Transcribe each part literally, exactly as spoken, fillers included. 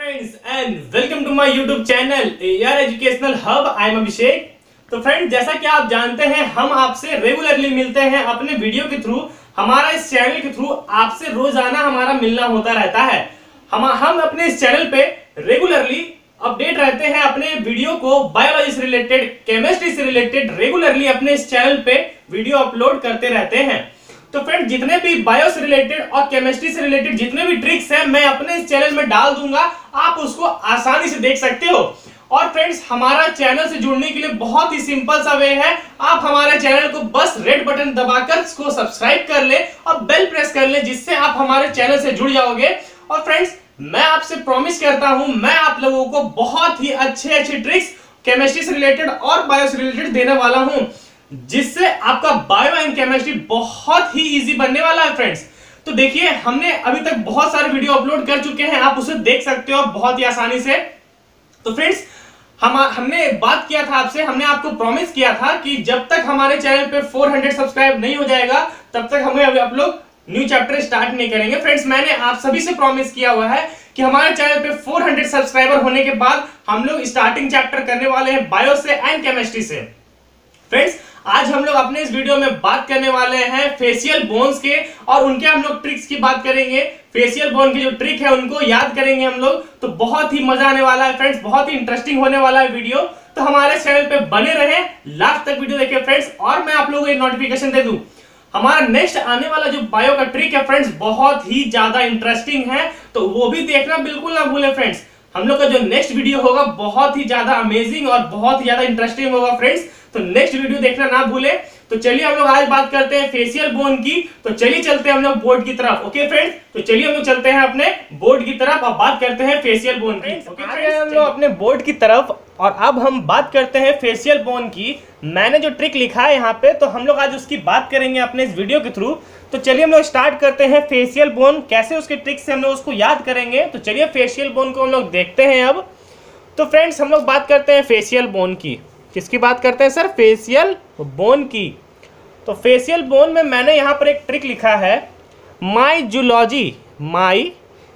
Friends and welcome to my YouTube channel AR educational hub. I am Abhishek. तो friends, जैसा कि आप जानते हैं, हम आपसे रेगुलरली मिलते हैं अपने वीडियो के थ्रू। हमारा इस चैनल के थ्रू आपसे रोजाना हमारा मिलना होता रहता है। हम हम अपने इस चैनल पे रेगुलरली अपडेट रहते हैं अपने वीडियो को बायोलॉजी से रिलेटेड, केमिस्ट्री से रिलेटेड रेगुलरली अपने इस चैनल पे वीडियो अपलोड करते रहते हैं। तो फ्रेंड, जितने भी बायो से रिलेटेड और केमिस्ट्री से रिलेटेड जितने भी ट्रिक्स हैं, मैं अपने इस चैनल में डाल दूंगा। आप उसको आसानी से देख सकते हो। और फ्रेंड्स, हमारा चैनल से जुड़ने के लिए बहुत ही सिंपल सा वे है। आप हमारे चैनल को बस रेड बटन दबाकर इसको सब्सक्राइब कर ले और बेल प्रेस कर ले, जिससे आप हमारे चैनल से जुड़ जाओगे। और फ्रेंड्स, मैं आपसे प्रॉमिस करता हूं, मैं आप लोगों को बहुत ही अच्छे अच्छे ट्रिक्स केमिस्ट्री से रिलेटेड और बायो से रिलेटेड देने वाला हूं, जिससे आपका बायो एंड केमिस्ट्री बहुत ही इजी बनने वाला है। फ्रेंड्स, तो देखिए, हमने अभी तक बहुत सारे वीडियो अपलोड कर चुके हैं, आप उसे देख सकते हो बहुत ही आसानी से। तो फ्रेंड्स, हम हमने बात किया था आपसे, हमने आपको प्रॉमिस किया था कि जब तक हमारे चैनल पे चार सौ सब्सक्राइब नहीं हो जाएगा, तब तक हमें अभी आप लोग न्यू चैप्टर स्टार्ट नहीं करेंगे। फ्रेंड्स, मैंने आप सभी से प्रॉमिस किया हुआ है कि हमारे चैनल पे चार सौ सब्सक्राइबर होने के बाद हम लोग स्टार्टिंग चैप्टर करने वाले हैं बायो से एंड केमिस्ट्री से। फ्रेंड्स, आज हम लोग अपने इस वीडियो में बात करने वाले हैं फेशियल बोन्स के, और उनके हम लोग ट्रिक्स की बात करेंगे। फेशियल बोन की जो ट्रिक है उनको याद करेंगे हम लोग। तो बहुत ही मजा आने वाला है फ्रेंड्स, बहुत ही इंटरेस्टिंग होने वाला है वीडियो। तो हमारे चैनल पे बने रहें, लास्ट तक वीडियो देखिए फ्रेंड्स। और मैं आप लोगों को एक नोटिफिकेशन दे दूं, हमारा नेक्स्ट आने वाला जो बायो का ट्रिक है फ्रेंड्स, बहुत ही ज्यादा इंटरेस्टिंग है, तो वो भी देखना बिल्कुल ना भूलें फ्रेंड्स। हम लोग का जो नेक्स्ट वीडियो होगा बहुत ही ज्यादा अमेजिंग और बहुत ही ज्यादा इंटरेस्टिंग होगा फ्रेंड्स, तो नेक्स्ट वीडियो देखना ना भूले। तो चलिए हम लोग आज बात करते हैं फेशियल बोन की। तो चलिए चलते हैं हम लोग बोर्ड की तरफ। ओके फ्रेंड्स, तो चलिए हम लोग चलते हैं अपने बोर्ड की तरफ और बात करते हैं फेशियल बोन की। ओके फ्रेंड्स, हम लोग अपने बोर्ड की तरफ, और अब हम बात करते हैं फेशियल बोन की। मैंने जो ट्रिक लिखा है यहाँ पे, तो हम लोग आज उसकी बात करेंगे अपने इस वीडियो के थ्रू। तो चलिए हम लोग स्टार्ट करते हैं फेशियल बोन, कैसे उसके ट्रिक से हम लोग उसको याद करेंगे। तो चलिए फेशियल बोन को हम लोग देखते हैं अब। तो फ्रेंड्स, हम लोग बात करते हैं फेशियल बोन की। किसकी बात करते हैं सर? फेशियल बोन की। तो फेशियल बोन में मैंने यहाँ पर एक ट्रिक लिखा है, my zoology my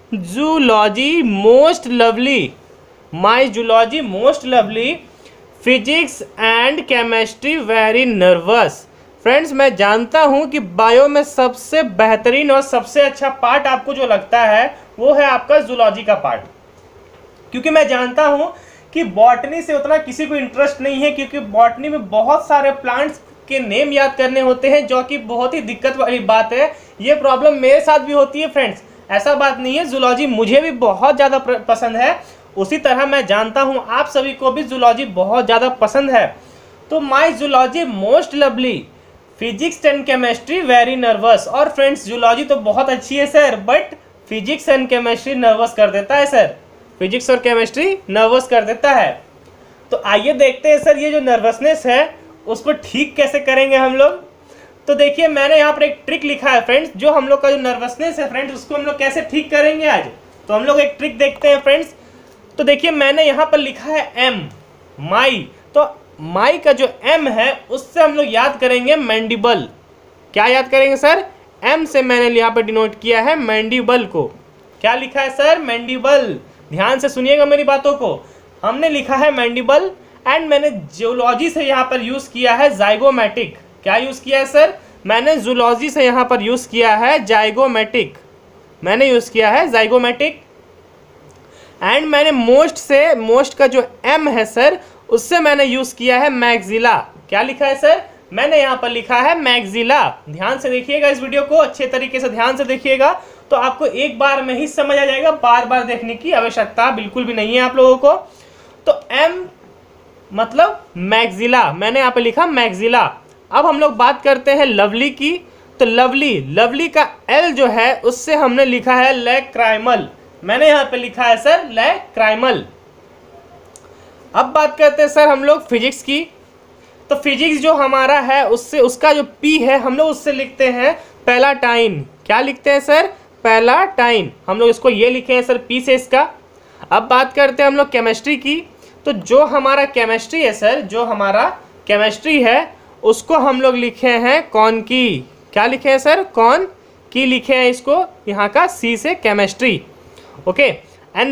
zoology most lovely my zoology most lovely physics and chemistry very nervous. Friends, मैं जानता हूँ कि बायो में सबसे बेहतरीन और सबसे अच्छा पार्ट आपको जो लगता है वो है आपका जूलॉजी का पार्ट, क्योंकि मैं जानता हूँ कि बॉटनी से उतना किसी को इंटरेस्ट नहीं है, क्योंकि बॉटनी में बहुत सारे प्लांट्स के नेम याद करने होते हैं, जो कि बहुत ही दिक्कत वाली बात है। ये प्रॉब्लम मेरे साथ भी होती है फ्रेंड्स, ऐसा बात नहीं है। जूलॉजी मुझे भी बहुत ज़्यादा पसंद है, उसी तरह मैं जानता हूँ आप सभी को भी जूलॉजी बहुत ज़्यादा पसंद है। तो my zoology most lovely physics and chemistry very nervous. और फ्रेंड्स, जूलॉजी तो बहुत अच्छी है sir, but physics and chemistry nervous कर देता है सर। फिजिक्स और केमिस्ट्री नर्वस कर देता है। तो आइए देखते हैं सर, ये जो नर्वसनेस है उसको ठीक कैसे करेंगे हम लोग। तो देखिए, मैंने यहाँ पर एक ट्रिक लिखा है फ्रेंड्स, जो हम लोग का जो नर्वसनेस है फ्रेंड्स, उसको हम लोग कैसे ठीक करेंगे आज। तो हम लोग एक ट्रिक देखते हैं फ्रेंड्स। तो देखिए, मैंने यहाँ पर लिखा है एम, माई। तो माई का जो एम है उससे हम लोग याद करेंगे मैंडिबल। क्या याद करेंगे सर? एम से मैंने यहाँ पर डिनोट किया है मैंडिबल को। क्या लिखा है सर? मैंडिबल। ध्यान से सुनिएगा मेरी बातों को। हमने लिखा है मैंडिबल, एंड मैंने जूलॉजी से यहाँ पर यूज किया है जाइगोमेटिक। क्या यूज किया है सर? मैंने जूलॉजी से यहाँ पर यूज किया है जाइगोमेटिक। मैंने यूज किया है जाइगोमेटिक। एंड मैंने मोस्ट से, मोस्ट का जो एम है सर, उससे मैंने यूज किया है मैक्सिला। क्या लिखा है सर? मैंने यहाँ पर लिखा है मैक्सिला। ध्यान से देखिएगा इस वीडियो को, अच्छे तरीके से ध्यान से देखिएगा, तो आपको एक बार में ही समझ आ जाएगा, बार बार देखने की आवश्यकता बिल्कुल भी नहीं है आप लोगों को। तो एम मतलब मैक्सिला, मैंने यहाँ पे लिखा मैक्सिला। अब हम लोग बात करते हैं लवली की। तो लवली, लवली का एल जो है उससे हमने लिखा है लैक्राइमल। मैंने यहाँ पे लिखा है सर लैक्राइमल। अब बात करते हैं सर हम लोग फिजिक्स की। तो फिजिक्स जो हमारा है उससे, उसका जो पी है हम लोग उससे लिखते हैं पैलाटाइन। क्या लिखते हैं सर? पैलाटाइन। हम लोग इसको ये लिखे हैं सर पी से इसका। अब बात करते हैं हम लोग केमिस्ट्री की। तो जो हमारा केमिस्ट्री है सर, जो हमारा केमिस्ट्री है उसको हम लोग लिखे हैं कौन की। क्या लिखे हैं सर? कौन की लिखे हैं इसको, यहाँ का सी से केमिस्ट्री। ओके, एंड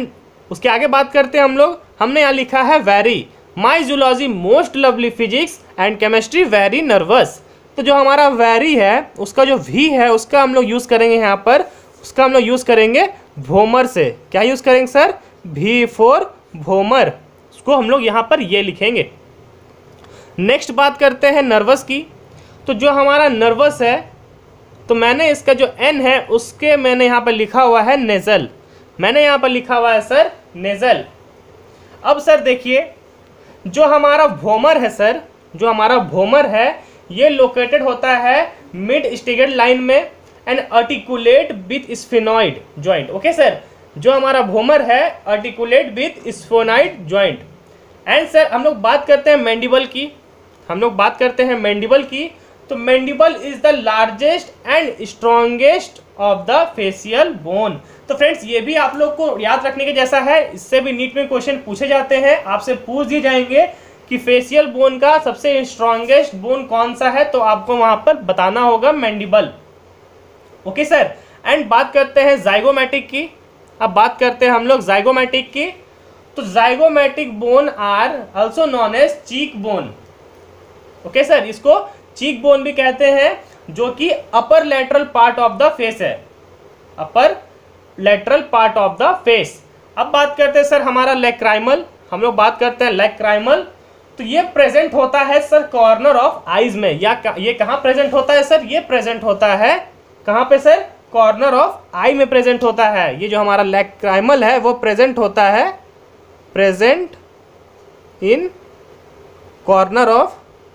उसके आगे बात करते हैं हम लोग। हमने यहाँ लिखा है very, my zoology most lovely, physics and chemistry very nervous. तो जो हमारा वेरी है उसका जो वी है उसका हम लोग यूज़ करेंगे यहाँ पर, उसका हम लोग यूज़ करेंगे भोमर से। क्या यूज़ करेंगे सर? भी फॉर भोमर, उसको हम लोग यहाँ पर ये लिखेंगे। नेक्स्ट बात करते हैं नर्वस की। तो जो हमारा नर्वस है, तो मैंने इसका जो एन है उसके मैंने यहाँ पर लिखा हुआ है नेज़ल, मैंने यहाँ पर लिखा हुआ है सर नेज़ल। अब सर देखिए, जो हमारा भोमर है सर, जो हमारा भोमर है ये लोकेटेड होता है मिड स्टिग्मोइड लाइन में and articulate with sphenoid joint. Okay sir, जो हमारा भोमर है articulate with sphenoid joint. And sir हम लोग बात करते हैं मैंडिबल की, हम लोग बात करते हैं मैंडिबल की। तो mandible is the largest and strongest of the facial bone. तो फ्रेंड्स ये भी आप लोग को याद रखने के जैसा है, इससे भी नीट में क्वेश्चन पूछे जाते हैं, आपसे पूछ दिए जाएंगे कि फेशियल बोन का सबसे स्ट्रॉन्गेस्ट बोन कौन सा है, तो आपको वहां पर बताना होगा मैंडिबल। ओके सर, एंड बात करते हैं जाइगोमैटिक की। अब बात करते हैं हम लोग जाइगोमैटिक की। तो zygomatic bone are also known as cheek bone. Okay sir, इसको चीक बोन भी कहते हैं, जो कि upper lateral part of the face है, upper lateral part of the face. अब बात करते हैं सर हमारा लैक्राइमल, हम लोग बात करते हैं लैक्राइमल। तो ये प्रेजेंट होता है सर कॉर्नर ऑफ आईज में, या ये कहाँ प्रेजेंट होता है सर? ये प्रेजेंट होता है कहाँ पे सर? कॉर्नर ऑफ आई में प्रेजेंट होता है। ये जो हमारा लैक्राइमल है वो प्रेजेंट होता है, present in corner of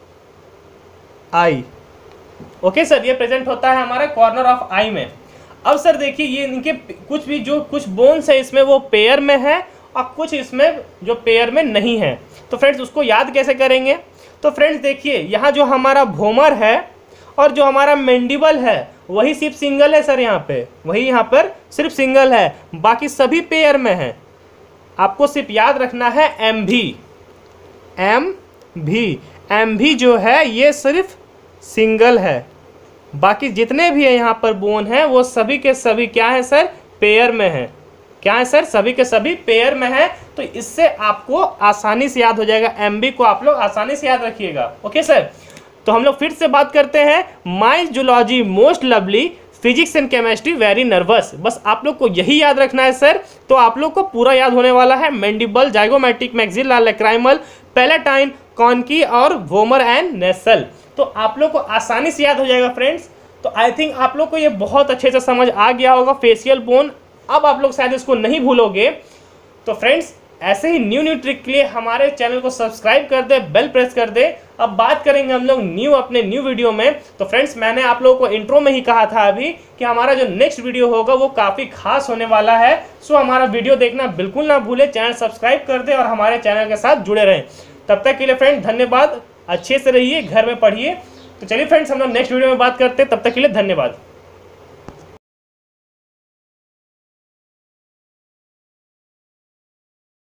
eye. Okay sir, ये प्रेजेंट होता है हमारा कॉर्नर ऑफ आई में। अब सर देखिए, ये इनके कुछ भी जो कुछ बोन्स है इसमें वो पेयर में है और कुछ इसमें जो पेयर में नहीं है। तो फ्रेंड्स उसको याद कैसे करेंगे? तो फ्रेंड्स देखिए, यहाँ जो हमारा भोमर है और जो हमारा मैंडिबल है वही सिर्फ सिंगल है सर, यहाँ पे वही यहाँ पर सिर्फ सिंगल है, बाकी सभी पेयर में है। आपको सिर्फ याद रखना है एम भी, एम भी एम भी जो है ये सिर्फ सिंगल है, बाकी जितने भी है यहाँ पर बोन है वो सभी के सभी क्या है सर? पेयर में है। क्या है सर? सभी के सभी पेयर में है। तो इससे आपको आसानी से याद हो जाएगा, एम बी को आप लोग आसानी से याद रखिएगा। ओके सर, तो हम लोग फिर से बात करते हैं, my zoology most lovely, physics and chemistry very nervous. बस आप लोग को यही याद रखना है सर, तो आप लोग को पूरा याद होने वाला है। Mandible, zygomatic, maxillary, lacrimal, palatine, conchae और वोमर एंड नेसल। तो आप लोग को आसानी से याद हो जाएगा फ्रेंड्स। तो आई थिंक आप लोग को ये बहुत अच्छे से समझ आ गया होगा फेशियल बोन। अब आप लोग शायद इसको नहीं भूलोगे। तो फ्रेंड्स ऐसे ही न्यू न्यू ट्रिक के लिए हमारे चैनल को सब्सक्राइब कर दे, बेल प्रेस कर दे। अब बात करेंगे हम लोग न्यू अपने न्यू वीडियो में। तो फ्रेंड्स मैंने आप लोगों को इंट्रो में ही कहा था अभी कि हमारा जो नेक्स्ट वीडियो होगा वो काफ़ी खास होने वाला है। सो हमारा वीडियो देखना बिल्कुल ना भूले, चैनल सब्सक्राइब कर दे और हमारे चैनल के साथ जुड़े रहें। तब तक के लिए फ्रेंड्स धन्यवाद, अच्छे से रहिए, घर में पढ़िए। तो चलिए फ्रेंड्स हम लोग नेक्स्ट वीडियो में बात करते हैं, तब तक के लिए धन्यवाद।